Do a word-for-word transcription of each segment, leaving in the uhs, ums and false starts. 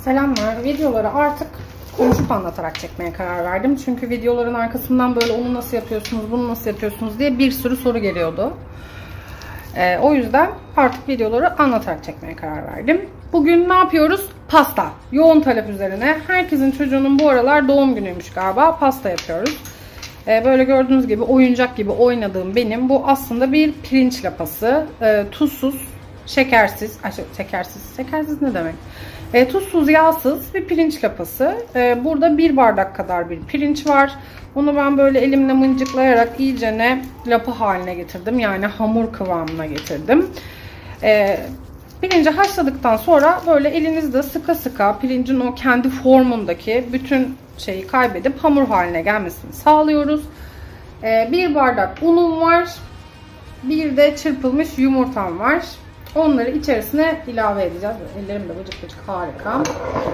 Selamlar. Videoları artık konuşup anlatarak çekmeye karar verdim. Çünkü videoların arkasından böyle onu nasıl yapıyorsunuz, bunu nasıl yapıyorsunuz diye bir sürü soru geliyordu. Ee, o yüzden artık videoları anlatarak çekmeye karar verdim. Bugün ne yapıyoruz? Pasta. Yoğun talep üzerine. Herkesin çocuğunun bu aralar doğum günüymüş galiba. Pasta yapıyoruz. Ee, böyle gördüğünüz gibi oyuncak gibi oynadığım benim. Bu aslında bir pirinç lapası. Ee, tuzsuz, şekersiz. Ay, şekersiz. Şekersiz ne demek? E, tuzsuz, yağsız bir pirinç lapası. E, burada bir bardak kadar bir pirinç var. Onu ben böyle elimle mıncıklayarak iyicene lapa haline getirdim. Yani hamur kıvamına getirdim. E, pirinci haşladıktan sonra böyle elinizde sıka sıka pirincin o kendi formundaki bütün şeyi kaybedip hamur haline gelmesini sağlıyoruz. E, bir bardak unum var. Bir de çırpılmış yumurtam var. Onları içerisine ilave edeceğiz. Ellerim de bıcık bıcık harika.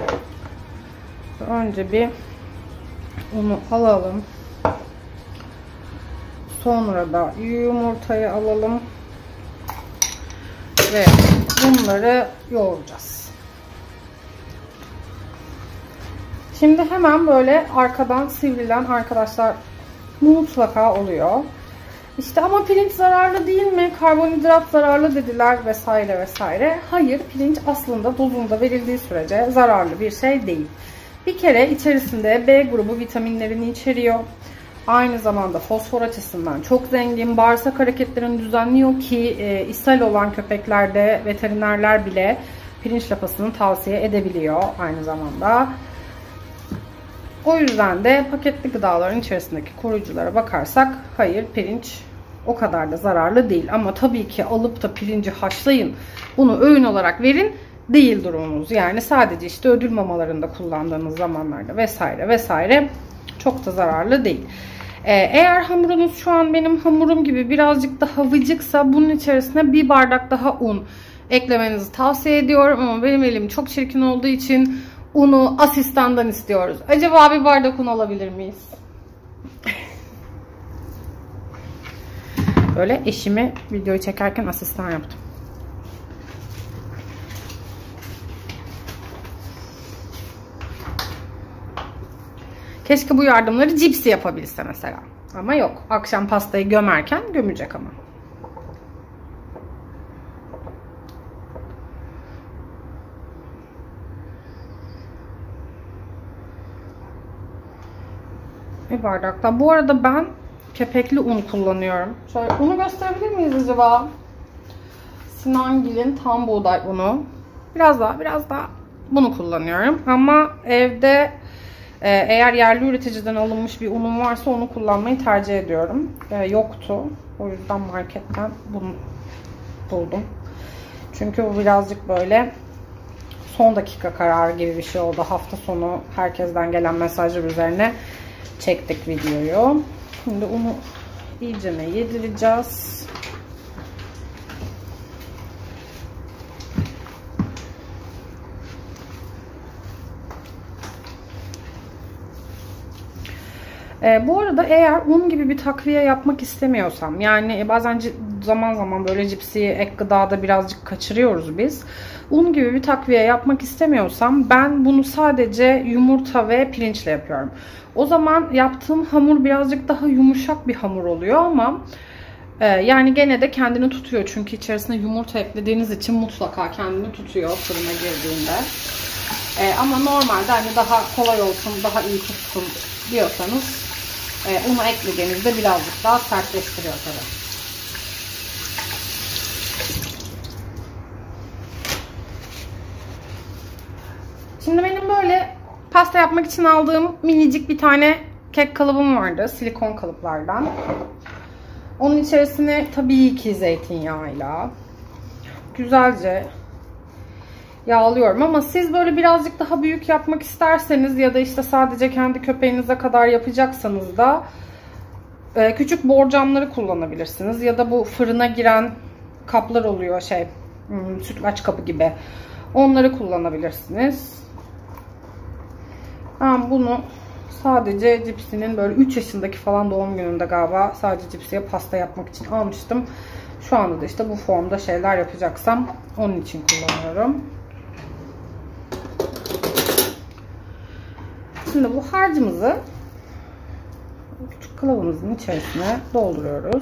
Önce bir unu alalım. Sonra da yumurtayı alalım. Ve bunları yoğuracağız. Şimdi hemen böyle arkadan sivrilen arkadaşlar mutlaka oluyor. İşte ama pirinç zararlı değil mi? Karbonhidrat zararlı dediler vesaire vesaire. Hayır, pirinç aslında dozunda verildiği sürece zararlı bir şey değil. Bir kere içerisinde B grubu vitaminlerini içeriyor. Aynı zamanda fosfor açısından çok zengin. Bağırsak hareketlerini düzenliyor ki e, ishal olan köpeklerde veterinerler bile pirinç lapasını tavsiye edebiliyor aynı zamanda. O yüzden de paketli gıdaların içerisindeki koruyuculara bakarsak hayır, pirinç o kadar da zararlı değil. Ama tabii ki alıp da pirinci haşlayın, bunu öğün olarak verin değil durumumuz. Yani sadece işte ödül mamalarında kullandığınız zamanlarda vesaire vesaire çok da zararlı değil. Ee, eğer hamurunuz şu an benim hamurum gibi birazcık daha vıcıksa bunun içerisine bir bardak daha un eklemenizi tavsiye ediyorum. Ama benim elim çok çirkin olduğu için unu asistandan istiyoruz. Acaba bir bardak un alabilir miyiz? Böyle eşimi videoyu çekerken asistan yaptım. Keşke bu yardımları cipsi yapabilse mesela. Ama yok. Akşam pastayı gömerken gömecek ama. Bir bardakta. Bu arada ben kepekli un kullanıyorum. Şöyle unu gösterebilir miyiz acaba? Sinangil'in tam buğday unu. Biraz daha, biraz daha bunu kullanıyorum. Ama evde e, eğer yerli üreticiden alınmış bir unum varsa onu kullanmayı tercih ediyorum. E, yoktu. O yüzden marketten bunu buldum. Çünkü bu birazcık böyle son dakika kararı gibi bir şey oldu. Hafta sonu herkesten gelen mesajlar üzerine çektik videoyu. Şimdi unu iyicene yedireceğiz. Ee, bu arada eğer un gibi bir takviye yapmak istemiyorsam, yani bazen zaman zaman böyle cipsi ek gıdada birazcık kaçırıyoruz biz. Un gibi bir takviye yapmak istemiyorsam ben bunu sadece yumurta ve pirinçle yapıyorum. O zaman yaptığım hamur birazcık daha yumuşak bir hamur oluyor ama e, yani gene de kendini tutuyor. Çünkü içerisine yumurta eklediğiniz için mutlaka kendini tutuyor fırına girdiğinde. E, ama normalde hani daha kolay olsun, daha iyi tutsun diyorsanız e, unu eklediğinizde birazcık daha sertleştiriyor tabii. Şimdi benim böyle pasta yapmak için aldığım minicik bir tane kek kalıbım vardı. Silikon kalıplardan. Onun içerisine tabii ki zeytinyağıyla güzelce yağlıyorum. Ama siz böyle birazcık daha büyük yapmak isterseniz ya da işte sadece kendi köpeğinize kadar yapacaksanız da küçük borcamları kullanabilirsiniz. Ya da bu fırına giren kaplar oluyor, şey sütlaç kapı gibi. Onları kullanabilirsiniz. Ben bunu sadece cipsinin böyle üç yaşındaki falan doğum gününde galiba sadece cipsiye pasta yapmak için almıştım. Şu anda da işte bu formda şeyler yapacaksam onun için kullanıyorum. Şimdi bu harcımızı küçük kılavumuzun içerisine dolduruyoruz.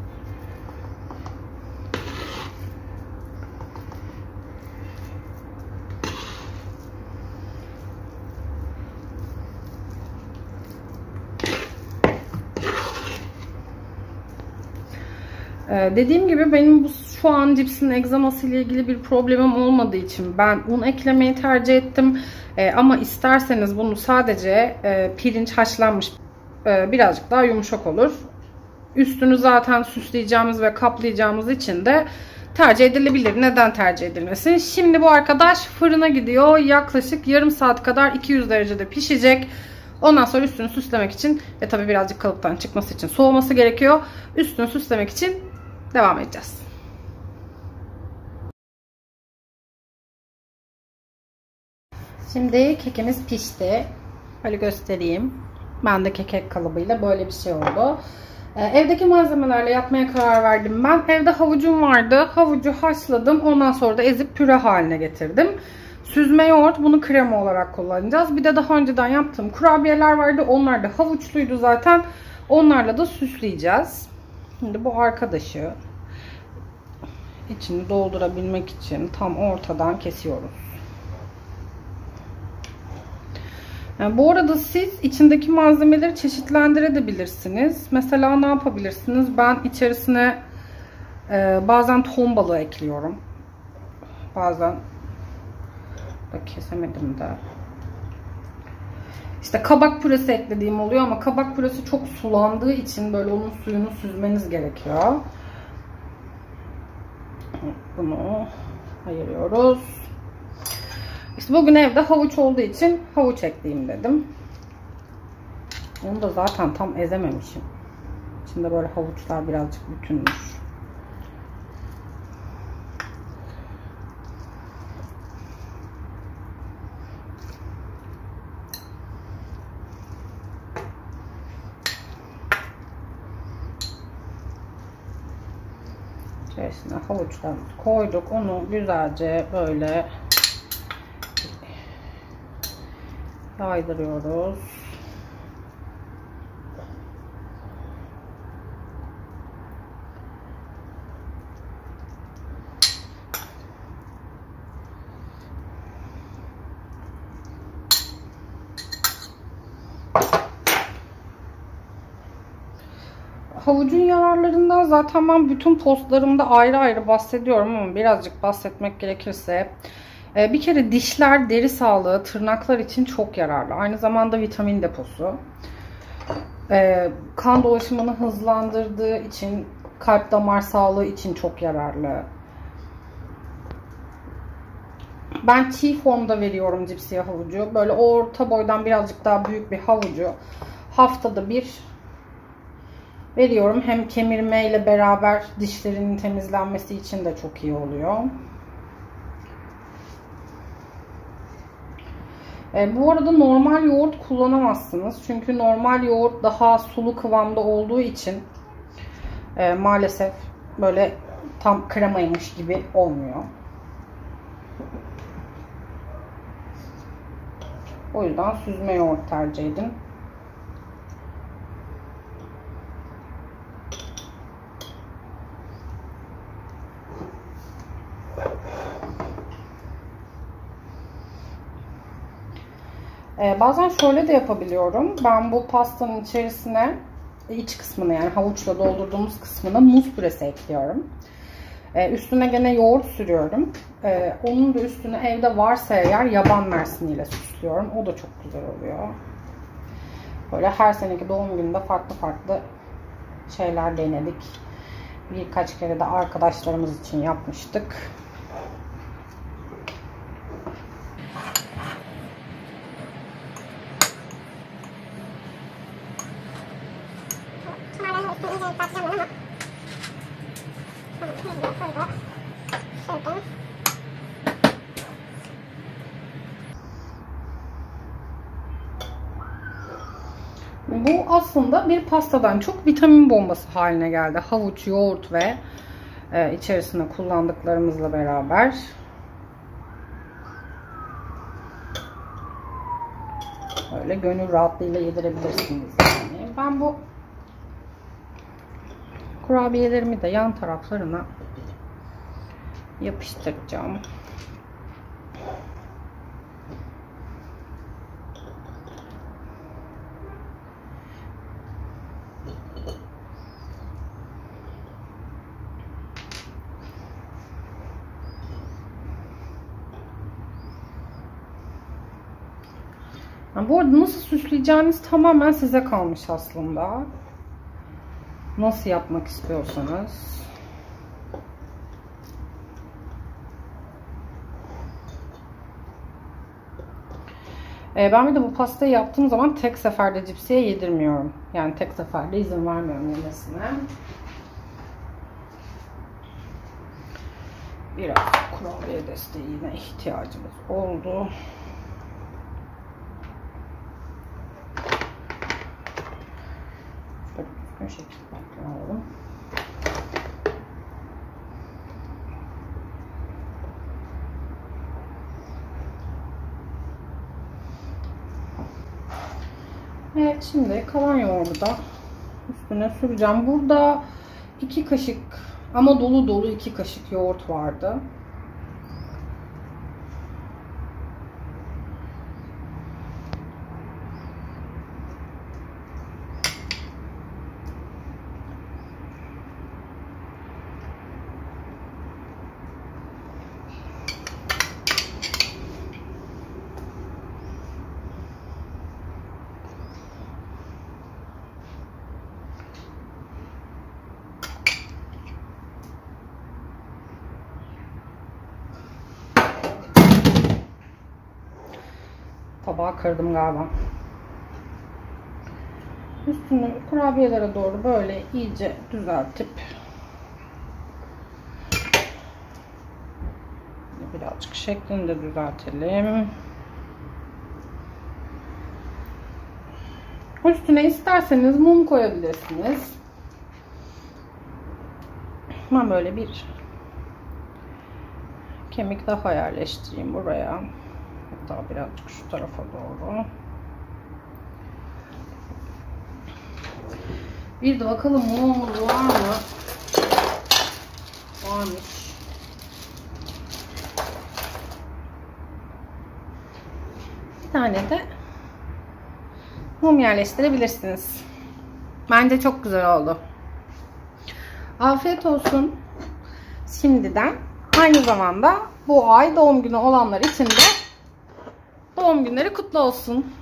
Ee, dediğim gibi benim bu şu an cipsin egzaması ile ilgili bir problemim olmadığı için ben un eklemeyi tercih ettim. Ee, ama isterseniz bunu sadece e, pirinç haşlanmış e, birazcık daha yumuşak olur. Üstünü zaten süsleyeceğimiz ve kaplayacağımız için de tercih edilebilir. Neden tercih edilmesin? Şimdi bu arkadaş fırına gidiyor. Yaklaşık yarım saat kadar iki yüz derecede pişecek. Ondan sonra üstünü süslemek için ve tabii birazcık kalıptan çıkması için soğuması gerekiyor. Üstünü süslemek için devam edeceğiz. Şimdi kekimiz pişti. Böyle göstereyim. Ben de kek kalıbıyla böyle bir şey oldu. Ee, evdeki malzemelerle yapmaya karar verdim ben. Evde havucum vardı. Havucu haşladım. Ondan sonra da ezip püre haline getirdim. Süzme yoğurt, bunu krema olarak kullanacağız. Bir de daha önceden yaptığım kurabiyeler vardı. Onlar da havuçluydu zaten. Onlarla da süsleyeceğiz. Şimdi bu arkadaşı içini doldurabilmek için tam ortadan kesiyoruz. Yani bu arada siz içindeki malzemeleri çeşitlendirebilirsiniz. Mesela ne yapabilirsiniz? Ben içerisine e, bazen ton balığı ekliyorum. Bazen da kesemedim de. İşte kabak püresi eklediğim oluyor ama kabak püresi çok sulandığı için böyle onun suyunu süzmeniz gerekiyor. Bunu ayırıyoruz. İşte bugün evde havuç olduğu için havuç ekleyeyim dedim. Onu da zaten tam ezememişim. İçinde böyle havuçlar birazcık bütünmüş. İçerisine havuçlarımızı koyduk. Onu güzelce böyle yaydırıyoruz. Havucun yararlarından zaten ben bütün postlarımda ayrı ayrı bahsediyorum ama birazcık bahsetmek gerekirse bir kere dişler, deri sağlığı, tırnaklar için çok yararlı. Aynı zamanda vitamin deposu. Kan dolaşımını hızlandırdığı için, kalp damar sağlığı için çok yararlı. Ben çiğ formda veriyorum cipsiye havucu. Böyle orta boydan birazcık daha büyük bir havucu haftada bir veriyorum. Hem kemirmeyle beraber dişlerinin temizlenmesi için de çok iyi oluyor. E, bu arada normal yoğurt kullanamazsınız. Çünkü normal yoğurt daha sulu kıvamda olduğu için e, maalesef böyle tam kremaymış gibi olmuyor. O yüzden süzme yoğurt tercih edin. Ee, bazen şöyle de yapabiliyorum. Ben bu pastanın içerisine iç kısmını, yani havuçla doldurduğumuz kısmına muz püresi ekliyorum. Ee, üstüne gene yoğurt sürüyorum. Ee, onun da üstüne evde varsa eğer yaban mersiniyle süslüyorum. O da çok güzel oluyor. Böyle her seneki doğum gününde farklı farklı şeyler denedik. Birkaç kere de arkadaşlarımız için yapmıştık. Bu aslında bir pastadan çok vitamin bombası haline geldi. Havuç, yoğurt ve e, içerisine kullandıklarımızla beraber. böyle gönül rahatlığıyla yedirebilirsiniz yani. Ben bu kurabiyelerimi de yan taraflarına yapıştıracağım. Bu arada nasıl süsleyeceğiniz tamamen size kalmış aslında. Nasıl yapmak istiyorsanız. Ee, ben bir de bu pastayı yaptığım zaman tek seferde cipsiye yedirmiyorum. Yani tek seferde izin vermiyorum yemesine. Biraz kurabiye desteğine ihtiyacımız oldu. Bu şekilde alalım. Evet, şimdi kalan yoğurdu da üstüne süreceğim. Burada iki kaşık ama dolu dolu iki kaşık yoğurt vardı. Tabağı kırdım galiba. Üstünü kurabiyelere doğru böyle iyice düzeltip birazcık şeklini de düzeltelim. Üstüne isterseniz mum koyabilirsiniz. Ben böyle bir kemik daha yerleştireyim buraya. Hatta birazcık şu tarafa doğru. Bir de bakalım mumumuz var mı? Varmış. Bir tane de mum yerleştirebilirsiniz. Bence çok güzel oldu. Afiyet olsun. Şimdiden aynı zamanda bu ay doğum günü olanlar için de doğum günleri kutlu olsun.